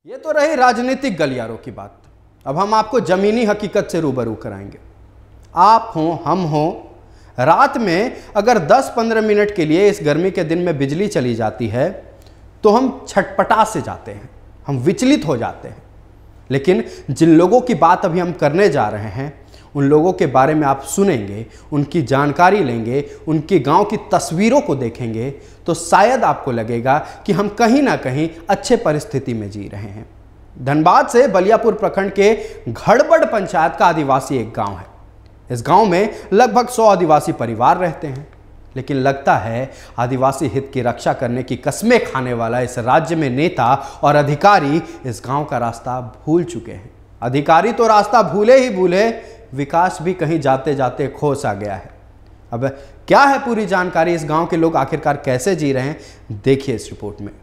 ये तो रही राजनीतिक गलियारों की बात। अब हम आपको जमीनी हकीकत से रूबरू कराएंगे। आप हों, हम हों, रात में अगर 10-15 मिनट के लिए इस गर्मी के दिन में बिजली चली जाती है तो हम छटपटा से जाते हैं, हम विचलित हो जाते हैं। लेकिन जिन लोगों की बात अभी हम करने जा रहे हैं उन लोगों के बारे में आप सुनेंगे, उनकी जानकारी लेंगे, उनके गांव की तस्वीरों को देखेंगे तो शायद आपको लगेगा कि हम कहीं ना कहीं अच्छे परिस्थिति में जी रहे हैं। धनबाद से बलियापुर प्रखंड के घड़बड़ पंचायत का आदिवासी एक गांव है। इस गांव में लगभग 100 आदिवासी परिवार रहते हैं, लेकिन लगता है आदिवासी हित की रक्षा करने की कस्में खाने वाला इस राज्य में नेता और अधिकारी इस गांव का रास्ता भूल चुके हैं। अधिकारी तो रास्ता भूले ही भूले, विकास भी कहीं जाते जाते खो सा गया है। अब क्या है पूरी जानकारी, इस गांव के लोग आखिरकार कैसे जी रहे हैं, देखिए इस रिपोर्ट में।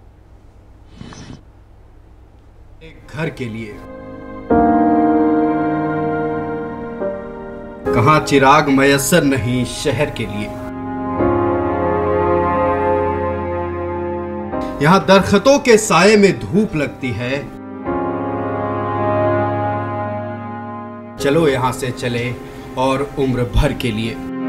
एक घर के लिए कहां चिराग मयस्सर नहीं शहर के लिए। यहां दरख्तों के साये में धूप लगती है, चलो यहां से चले और उम्र भर के लिए।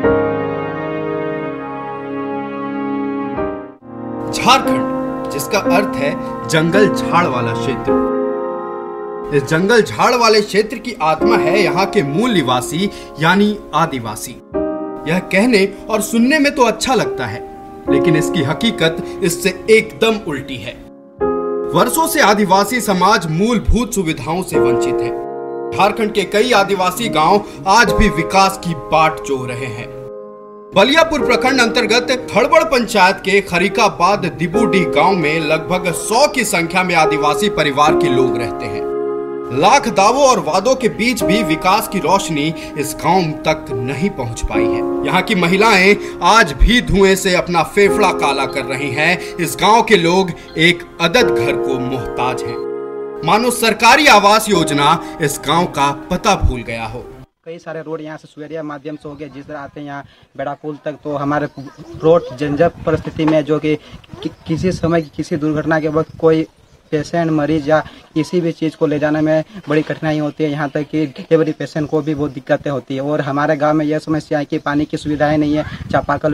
झारखंड, जिसका अर्थ है जंगल झाड़ वाला क्षेत्र। इस जंगल झाड़ वाले क्षेत्र की आत्मा है यहाँ के मूल निवासी यानी आदिवासी। यह कहने और सुनने में तो अच्छा लगता है, लेकिन इसकी हकीकत इससे एकदम उल्टी है। वर्षों से आदिवासी समाज मूलभूत सुविधाओं से वंचित है। झारखंड के कई आदिवासी गांव आज भी विकास की बाट जोह रहे हैं। बलियापुर प्रखंड अंतर्गत घड़बड़ पंचायत के खरीकाबाद दिबूडी गांव में लगभग 100 की संख्या में आदिवासी परिवार के लोग रहते हैं। लाख दावों और वादों के बीच भी विकास की रोशनी इस गांव तक नहीं पहुंच पाई है। यहाँ की महिलाएं आज भी धुएं से अपना फेफड़ा काला कर रही हैं। इस गांव के लोग एक अदद घर को मोहताज हैं। मानो सरकारी आवास योजना इस गांव का पता भूल गया हो। कई सारे रोड यहाँ से सुवेरिया माध्यम से हो गए, जिस तरह आते हैं यहाँ बेड़ा पुल तक, तो हमारे रोड जंजर परिस्थिति में जो कि किसी समय किसी दुर्घटना के वक्त कोई पेशेंट मरीज या किसी भी चीज़ को ले जाने में बड़ी कठिनाई होती है। यहाँ तक कि डिलीवरी पेशेंट को भी बहुत दिक्कतें होती है। और हमारे गांव में यह समस्या है कि पानी की सुविधाएं नहीं है, चापाकल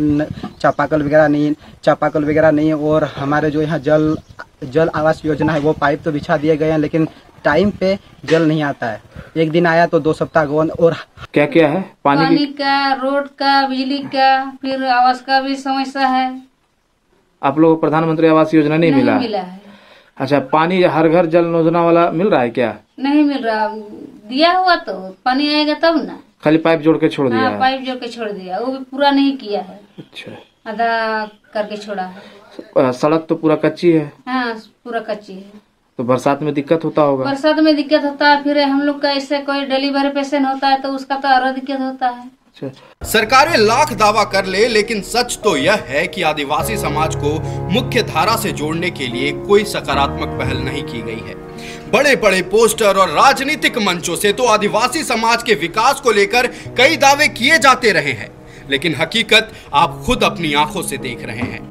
वगैरह नहीं है। और हमारे जो यहाँ जल आवास योजना है वो पाइप तो बिछा दिए गए हैं, लेकिन टाइम पे जल नहीं आता है। एक दिन आया तो 2 सप्ताह गौन। और क्या क्या है? पानी का, रोड का, बिजली का, फिर आवास का भी समस्या है। आप लोगों को प्रधानमंत्री आवास योजना नहीं मिला है। अच्छा, पानी हर घर जल योजना वाला मिल रहा है क्या? नहीं मिल रहा, दिया हुआ तो पानी आएगा तब ना। खाली पाइप जोड़ के छोड़ दिया है। पाइप जोड़ के छोड़ दिया, वो भी पूरा नहीं किया है। अच्छा, आधा करके छोड़ा है। सड़क तो पूरा कच्ची है। हाँ, पूरा कच्ची है। तो बरसात में दिक्कत होता होगा। बरसात में दिक्कत होता है। फिर हम लोग का इससे कोई डिलीवरी पेशेंट होता है तो उसका तो और दिक्कत होता है। सरकारें लाख दावा कर ले, लेकिन सच तो यह है कि आदिवासी समाज को मुख्य धारा से जोड़ने के लिए कोई सकारात्मक पहल नहीं की गई है। बड़े बड़े पोस्टर और राजनीतिक मंचों से तो आदिवासी समाज के विकास को लेकर कई दावे किए जाते रहे हैं, लेकिन हकीकत आप खुद अपनी आंखों से देख रहे हैं।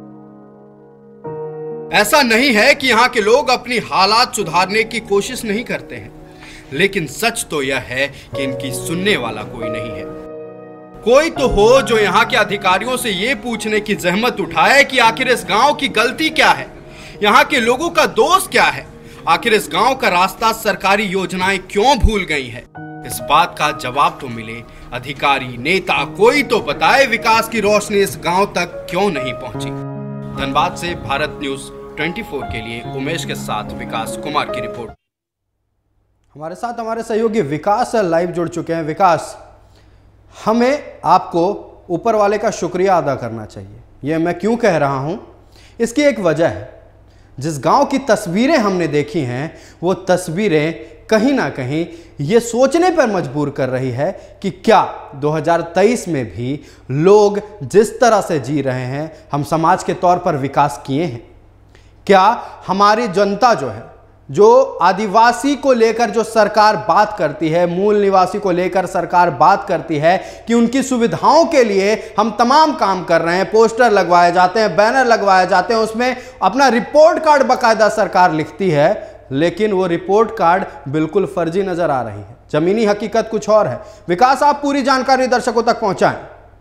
ऐसा नहीं है कि यहाँ के लोग अपनी हालात सुधारने की कोशिश नहीं करते हैं, लेकिन सच तो यह है कि इनकी सुनने वाला कोई नहीं है। कोई तो हो जो यहाँ के अधिकारियों से ये पूछने की जहमत उठाए कि आखिर इस गांव की गलती क्या है, यहाँ के लोगों का दोष क्या है, आखिर इस गांव का रास्ता सरकारी योजनाएं क्यों भूल गई है। इस बात का जवाब तो मिले, अधिकारी नेता कोई तो बताए विकास की रोशनी इस गांव तक क्यों नहीं पहुंची। धनबाद से भारत न्यूज 24 के लिए उमेश के साथ विकास कुमार की रिपोर्ट। हमारे साथ हमारे सहयोगी विकास लाइव जुड़ चुके हैं। विकास, हमें आपको ऊपर वाले का शुक्रिया अदा करना चाहिए। यह मैं क्यों कह रहा हूं, इसकी एक वजह है। जिस गांव की तस्वीरें हमने देखी हैं वो तस्वीरें कहीं ना कहीं ये सोचने पर मजबूर कर रही है कि क्या 2023 में भी लोग जिस तरह से जी रहे हैं हम समाज के तौर पर विकास किए हैं? क्या हमारी जनता जो है, जो आदिवासी को लेकर जो सरकार बात करती है, मूल निवासी को लेकर सरकार बात करती है कि उनकी सुविधाओं के लिए हम तमाम काम कर रहे हैं, पोस्टर लगवाए जाते हैं, बैनर लगवाए जाते हैं, उसमें अपना रिपोर्ट कार्ड बाकायदा सरकार लिखती है, लेकिन वो रिपोर्ट कार्ड बिल्कुल फर्जी नजर आ रही है। जमीनी हकीकत कुछ और है। विकास, आप पूरी जानकारी दर्शकों तक पहुंचाएं।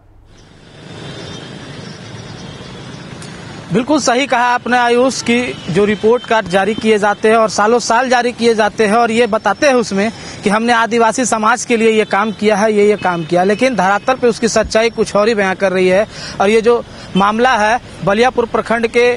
बिल्कुल सही कहा आपने आयुष की जो रिपोर्ट कार्ड जारी किए जाते हैं और सालों साल जारी किए जाते हैं और ये बताते हैं उसमें कि हमने आदिवासी समाज के लिए ये काम किया है, ये काम किया, लेकिन धरातल पे उसकी सच्चाई कुछ और ही बयां कर रही है। और ये जो मामला है बलियापुर प्रखंड के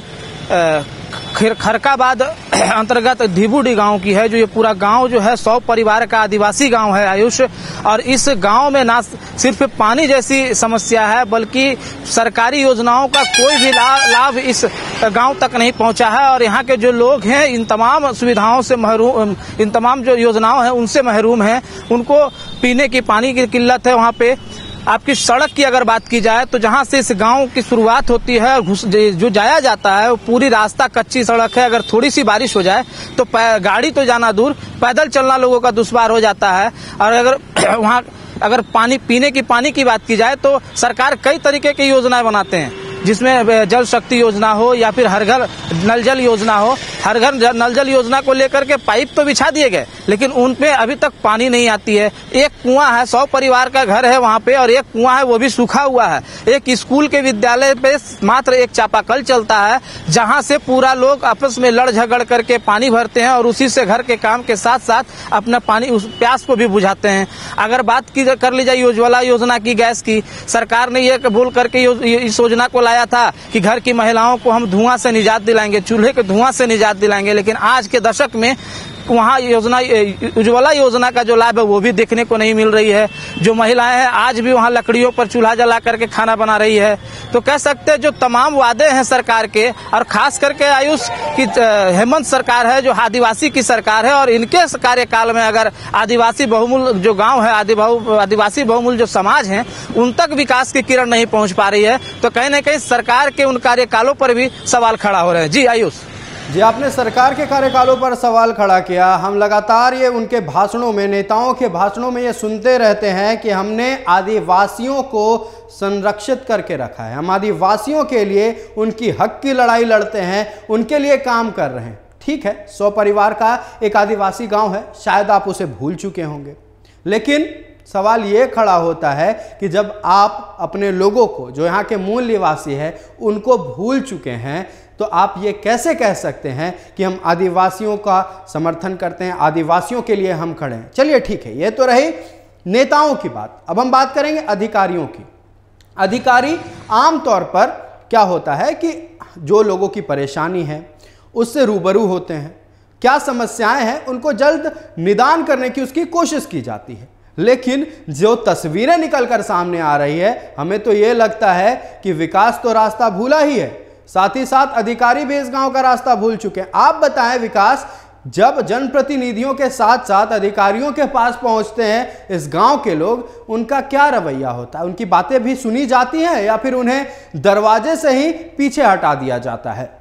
खरकाबाद अंतर्गत धीबुडी गांव की है। जो ये पूरा गांव जो है 100 परिवार का आदिवासी गांव है आयुष, और इस गांव में ना सिर्फ पानी जैसी समस्या है बल्कि सरकारी योजनाओं का कोई भी लाभ इस गांव तक नहीं पहुंचा है। और यहाँ के जो लोग हैं इन तमाम सुविधाओं से महरूम, इन तमाम जो योजनाओं हैं उनसे महरूम हैं। उनको पीने की पानी की किल्लत है। वहाँ पे आपकी सड़क की अगर बात की जाए तो जहां से इस गांव की शुरुआत होती है जो जाया जाता है वो पूरी रास्ता कच्ची सड़क है। अगर थोड़ी सी बारिश हो जाए तो गाड़ी तो जाना दूर, पैदल चलना लोगों का दुश्वार हो जाता है। और अगर वहां अगर पानी पीने की पानी की बात की जाए तो सरकार कई तरीके की योजनाएं बनाते हैं, जिसमें जल शक्ति योजना हो या फिर हर घर नल जल योजना हो। हर घर नल जल योजना को लेकर के पाइप तो बिछा दिए गए लेकिन उनपे अभी तक पानी नहीं आती है। एक कुआं है, 100 परिवार का घर है वहां पे, और एक कुआं है वो भी सूखा हुआ है। एक स्कूल के विद्यालय पे मात्र एक चापाकल चलता है जहां से पूरा लोग आपस में लड़ झगड़ करके पानी भरते हैं और उसी से घर के काम के साथ साथ अपना पानी उस प्यास को भी बुझाते हैं। अगर बात कर ली जाए उज्ज्वला योजना की, गैस की, सरकार ने ये बोल करके इस योजना को लाया था कि घर की महिलाओं को हम धुआं से निजात दिलाएंगे, चूल्हे के धुआं से निजात दिलाएंगे, लेकिन आज के दशक में वहाँ योजना उज्ज्वला योजना का जो लाभ है वो भी देखने को नहीं मिल रही है। जो महिलाएं हैं आज भी वहाँ लकड़ियों पर चूल्हा जला करके खाना बना रही है। तो कह सकते हैं जो तमाम वादे हैं सरकार के, और खास करके आयुष की हेमंत सरकार है जो आदिवासी की सरकार है, और इनके कार्यकाल में अगर आदिवासी बहुमूल्य जो गांव है, आदिवासी बहुमूल्य जो समाज है उन तक विकास की किरण नहीं पहुंच पा रही है, तो कहीं न कहीं सरकार के उन कार्यकालों पर भी सवाल खड़ा हो रहे हैं। जी आयुष। जी, आपने सरकार के कार्यकालों पर सवाल खड़ा किया। हम लगातार ये उनके भाषणों में, नेताओं के भाषणों में ये सुनते रहते हैं कि हमने आदिवासियों को संरक्षित करके रखा है, हम आदिवासियों के लिए उनकी हक की लड़ाई लड़ते हैं, उनके लिए काम कर रहे हैं। ठीक है, 100 परिवार का एक आदिवासी गांव है, शायद आप उसे भूल चुके होंगे, लेकिन सवाल ये खड़ा होता है कि जब आप अपने लोगों को, जो यहाँ के मूल निवासी है, उनको भूल चुके हैं तो आप ये कैसे कह सकते हैं कि हम आदिवासियों का समर्थन करते हैं, आदिवासियों के लिए हम खड़े हैं। चलिए ठीक है, ये तो रही नेताओं की बात। अब हम बात करेंगे अधिकारियों की। अधिकारी आमतौर पर क्या होता है कि जो लोगों की परेशानी है उससे रूबरू होते हैं, क्या समस्याएं हैं उनको जल्द निदान करने की उसकी कोशिश की जाती है। लेकिन जो तस्वीरें निकलकर सामने आ रही है, हमें तो ये लगता है कि विकास तो रास्ता भूला ही है, साथ ही साथ अधिकारी भी इस गांव का रास्ता भूल चुके हैं। आप बताएं विकास, जब जनप्रतिनिधियों के साथ साथ अधिकारियों के पास पहुंचते हैं इस गांव के लोग, उनका क्या रवैया होता है? उनकी बातें भी सुनी जाती हैं या फिर उन्हें दरवाजे से ही पीछे हटा दिया जाता है?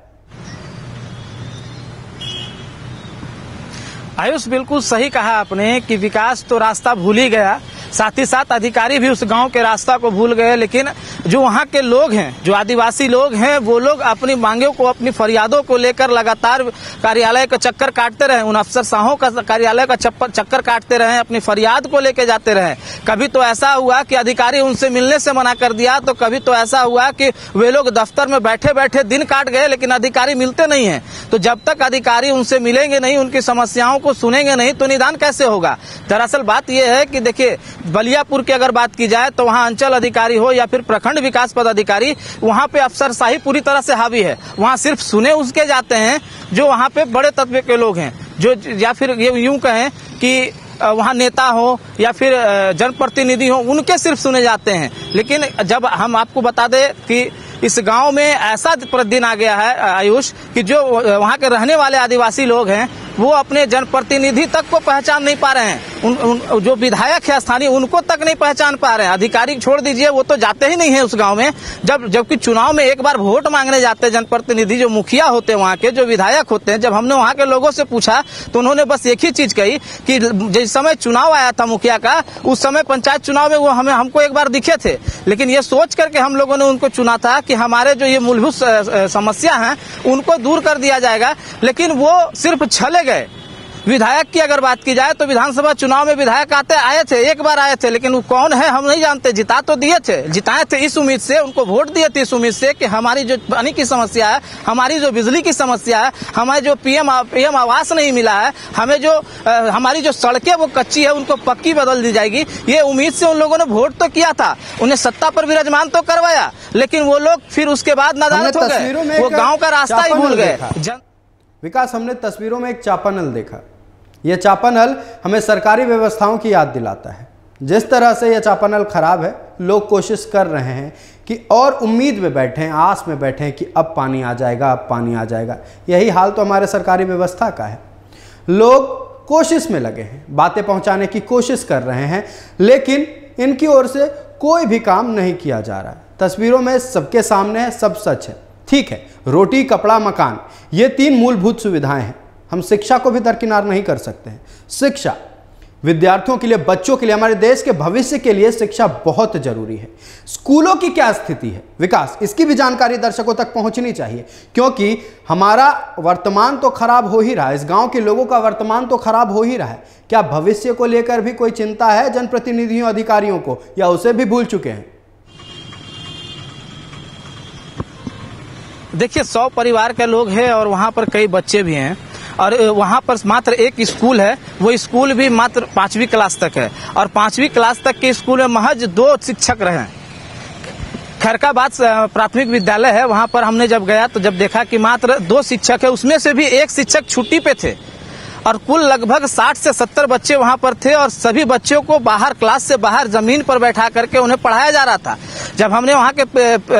आयुष, बिल्कुल सही कहा आपने कि विकास तो रास्ता भूल ही गया, साथ ही साथ अधिकारी भी उस गांव के रास्ता को भूल गए। लेकिन जो वहाँ के लोग हैं, जो आदिवासी लोग हैं, वो लोग अपनी मांगों को, अपनी फरियादों को लेकर लगातार कार्यालय का चक्कर काटते रहे, उन अफसरशाहों का कार्यालय का चक्कर काटते रहे, अपनी फरियाद को लेकर जाते रहे। कभी तो ऐसा हुआ कि अधिकारी उनसे मिलने से मना कर दिया, तो कभी तो ऐसा हुआ कि वे लोग दफ्तर में बैठे बैठे दिन काट गए लेकिन अधिकारी मिलते नहीं है। तो जब तक अधिकारी उनसे मिलेंगे नहीं, उनकी समस्याओं को सुनेंगे नहीं, तो निदान कैसे होगा? दरअसल बात यह है कि देखिए, बलियापुर की अगर बात की जाए तो वहां अंचल अधिकारी हो या फिर प्रखंड विकास पदाधिकारी, वहां पे अफसरशाही पूरी तरह से हावी है। वहां सिर्फ सुने उसके जाते हैं जो वहां पे बड़े तबके के लोग हैं, जो या फिर ये यूं कहें कि वहाँ नेता हो या फिर जनप्रतिनिधि हो, उनके सिर्फ सुने जाते हैं। लेकिन जब हम आपको बता दें कि इस गांव में ऐसा दिन आ गया है आयुष कि जो वहाँ के रहने वाले आदिवासी लोग हैं वो अपने जनप्रतिनिधि तक को पहचान नहीं पा रहे हैं। जो विधायक है स्थानीय, उनको तक नहीं पहचान पा रहे हैं। अधिकारी छोड़ दीजिए, वो तो जाते ही नहीं है उस गांव में। जबकि चुनाव में एक बार वोट मांगने जाते हैं जनप्रतिनिधि, जो मुखिया होते हैं वहाँ के, जो विधायक होते हैं, जब हमने वहाँ के लोगों से पूछा तो उन्होंने बस एक ही चीज कही कि जिस समय चुनाव आया था मुखिया का, उस समय पंचायत चुनाव में वो हमको एक बार दिखे थे, लेकिन ये सोच करके हम लोगों ने उनको चुना था कि हमारे जो ये मूलभूत समस्या है उनको दूर कर दिया जाएगा। लेकिन वो सिर्फ चले गए, विधायक की अगर बात की जाए तो विधानसभा चुनाव में विधायक आए थे, एक बार आए थे, लेकिन वो कौन है हम नहीं जानते। जिता तो दिए थे, जिताए थे इस उम्मीद से, उनको वोट दिए थे इस उम्मीद से कि हमारी जो पानी की समस्या है, हमारी जो बिजली की समस्या है, हमें जो पीएम आवास नहीं मिला है, हमें जो हमारी जो सड़कें वो कच्ची है उनको पक्की बदल दी जाएगी, ये उम्मीद से उन लोगों ने वोट तो किया था, उन्हें सत्ता पर विराजमान तो करवाया, लेकिन वो लोग फिर उसके बाद नादान हो गए, वो गाँव का रास्ता ही भूल गए। विकास, हमने तस्वीरों में एक चापानल देखा। यह चापानल हमें सरकारी व्यवस्थाओं की याद दिलाता है। जिस तरह से यह चापानल खराब है, लोग कोशिश कर रहे हैं कि और उम्मीद में बैठे हैं, आस में बैठे हैं कि अब पानी आ जाएगा, अब पानी आ जाएगा। यही हाल तो हमारे सरकारी व्यवस्था का है। लोग कोशिश में लगे हैं, बातें पहुंचाने की कोशिश कर रहे हैं, लेकिन इनकी ओर से कोई भी काम नहीं किया जा रहा है। तस्वीरों में सबके सामने है, सब सच है। ठीक है, रोटी, कपड़ा, मकान, ये 3 मूलभूत सुविधाएं हैं। हम शिक्षा को भी दरकिनार नहीं कर सकते हैं। शिक्षा विद्यार्थियों के लिए, बच्चों के लिए, हमारे देश के भविष्य के लिए शिक्षा बहुत जरूरी है। स्कूलों की क्या स्थिति है विकास, इसकी भी जानकारी दर्शकों तक पहुंचनी चाहिए, क्योंकि हमारा वर्तमान तो खराब हो ही रहा है, इस गांव के लोगों का वर्तमान तो खराब हो ही रहा है। क्या भविष्य को लेकर भी कोई चिंता है जनप्रतिनिधियों, अधिकारियों को, या उसे भी भूल चुके हैं? देखिए, 100 परिवार के लोग हैं और वहाँ पर कई बच्चे भी हैं, और वहाँ पर मात्र एक स्कूल है। वो स्कूल भी मात्र 5वीं क्लास तक है, और 5वीं क्लास तक के स्कूल में महज 2 शिक्षक रहे। खैरकाबाद प्राथमिक विद्यालय है, वहाँ पर हमने जब गया तो जब देखा कि मात्र 2 शिक्षक है, उसमें से भी एक शिक्षक छुट्टी पे थे, और कुल लगभग 60 से 70 बच्चे वहाँ पर थे, और सभी बच्चों को बाहर, क्लास से बाहर जमीन पर बैठा करके उन्हें पढ़ाया जा रहा था। जब हमने वहाँ के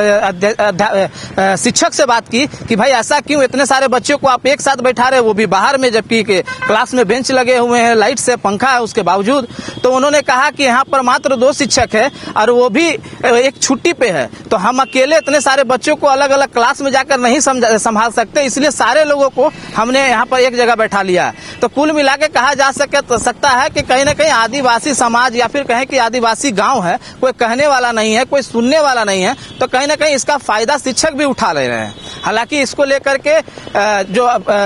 शिक्षक से बात की कि भाई ऐसा क्यों, इतने सारे बच्चों को आप एक साथ बैठा रहे, वो भी बाहर में, जबकि क्लास में बेंच लगे हुए हैं, लाइट से, पंखा है उसके बावजूद, तो उन्होंने कहा कि यहाँ पर मात्र 2 शिक्षक है और वो भी एक छुट्टी पे है, तो हम अकेले इतने सारे बच्चों को अलग अलग क्लास में जाकर नहीं संभाल सकते, इसलिए सारे लोगों को हमने यहाँ पर एक जगह बैठा लिया है। तो कुल मिला के कहा जा सकता है कि कहीं ना कहीं आदिवासी समाज, या फिर कहें कि आदिवासी गांव है, कोई कहने वाला नहीं है, कोई सुनने वाला नहीं है, तो कहीं ना कहीं इसका फायदा शिक्षक भी उठा ले रहे हैं। हालांकि इसको लेकर के जो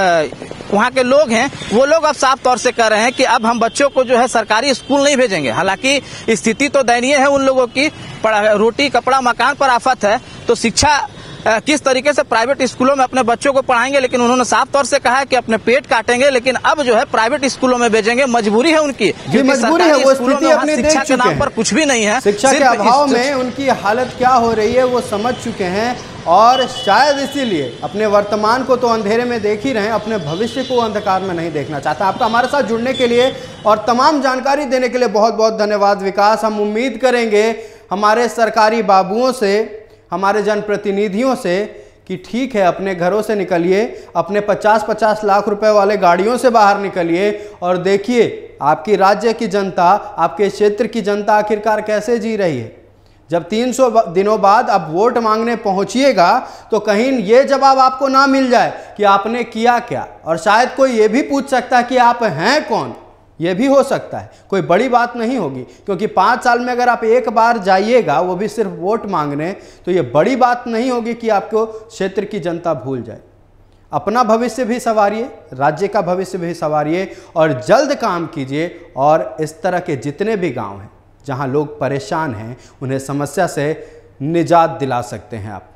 वहाँ के लोग हैं, वो लोग अब साफ तौर से कह रहे हैं कि अब हम बच्चों को जो है सरकारी स्कूल नहीं भेजेंगे। हालांकि स्थिति तो दयनीय है उन लोगों की, रोटी, कपड़ा, मकान पर आफत है, तो शिक्षा किस तरीके से प्राइवेट स्कूलों में अपने बच्चों को पढ़ाएंगे, लेकिन उन्होंने साफ तौर से कहा है कि अपने पेट काटेंगे, लेकिन अब जो है प्राइवेट स्कूलों में भेजेंगे। मजबूरी है उनकी, मजबूरी है, वो स्थिति अपनी देख चुके हैं, पर कुछ भी नहीं है। शिक्षा के अभाव में उनकी हालत क्या हो रही है वो समझ चुके हैं, और शायद इसीलिए अपने वर्तमान को तो अंधेरे में देख ही रहे हैं, अपने भविष्य को अंधकार में नहीं देखना चाहता। आपका हमारे साथ जुड़ने के लिए और तमाम जानकारी देने के लिए बहुत बहुत धन्यवाद विकास। हम उम्मीद करेंगे हमारे सरकारी बाबुओं से, हमारे जनप्रतिनिधियों से कि ठीक है, अपने घरों से निकलिए, अपने 50-50 लाख रुपए वाले गाड़ियों से बाहर निकलिए और देखिए आपकी राज्य की जनता, आपके क्षेत्र की जनता आखिरकार कैसे जी रही है। जब 300 दिनों बाद अब वोट मांगने पहुंचिएगा तो कहीं ये जवाब आपको ना मिल जाए कि आपने किया क्या, और शायद कोई ये भी पूछ सकता है कि आप हैं कौन। ये भी हो सकता है, कोई बड़ी बात नहीं होगी, क्योंकि 5 साल में अगर आप एक बार जाइएगा, वो भी सिर्फ वोट मांगने, तो ये बड़ी बात नहीं होगी कि आपको क्षेत्र की जनता भूल जाए। अपना भविष्य भी संवारिए, राज्य का भविष्य भी संवारिए, और जल्द काम कीजिए, और इस तरह के जितने भी गांव हैं जहां लोग परेशान हैं, उन्हें समस्या से निजात दिला सकते हैं आप।